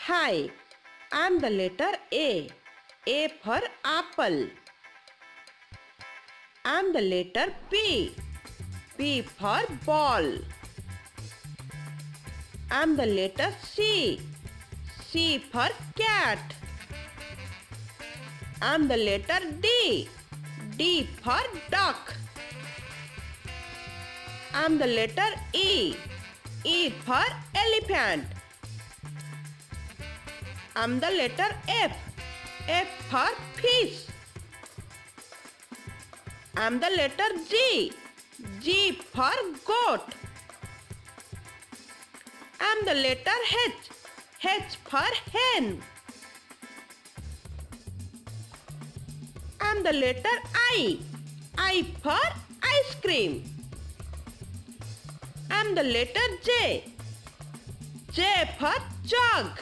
Hi, I'm the letter A. A for apple. I'm the letter B. B for ball. I'm the letter C. C for cat. I'm the letter D. D for duck. I'm the letter E. E for elephant. I'm the letter F. F for fish. I'm the letter G. G for goat. I'm the letter H. H for hen. I'm the letter I. I for ice cream. I'm the letter J. J for jug.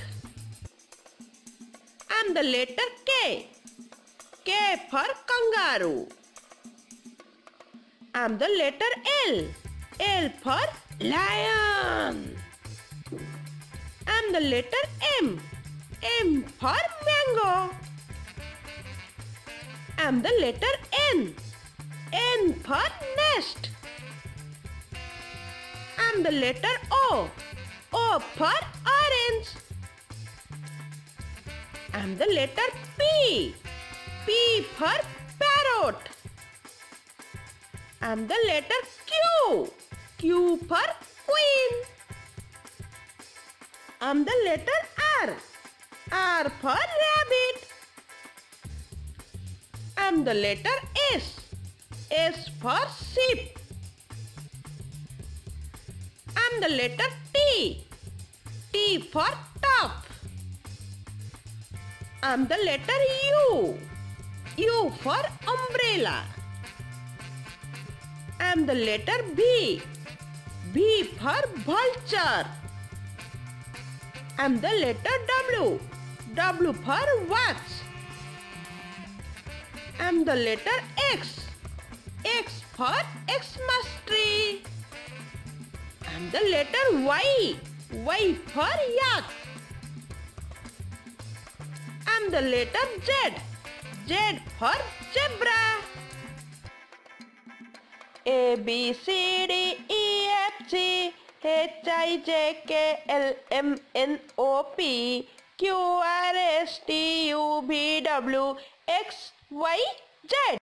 I'm the letter K. K for kangaroo. I'm the letter L. L for lion. I'm the letter M. M for mango. I'm the letter N. N for nest. I'm the letter O. O for orange. I'm the letter P. P for parrot. I'm the letter Q. Q for queen. I'm the letter R. R for rabbit. I'm the letter S. S for sheep. I'm the letter T. T for top. I'm the letter U. U for umbrella. I'm the letter V. V for vulture. I'm the letter W. W for watch. I'm the letter X. X for Xmas tree. I'm the letter Y. Y for yak. I'm the letter Z. Z for zebra. A B C D E F G H I J K L M N O P Q R S T U V W X Y Z.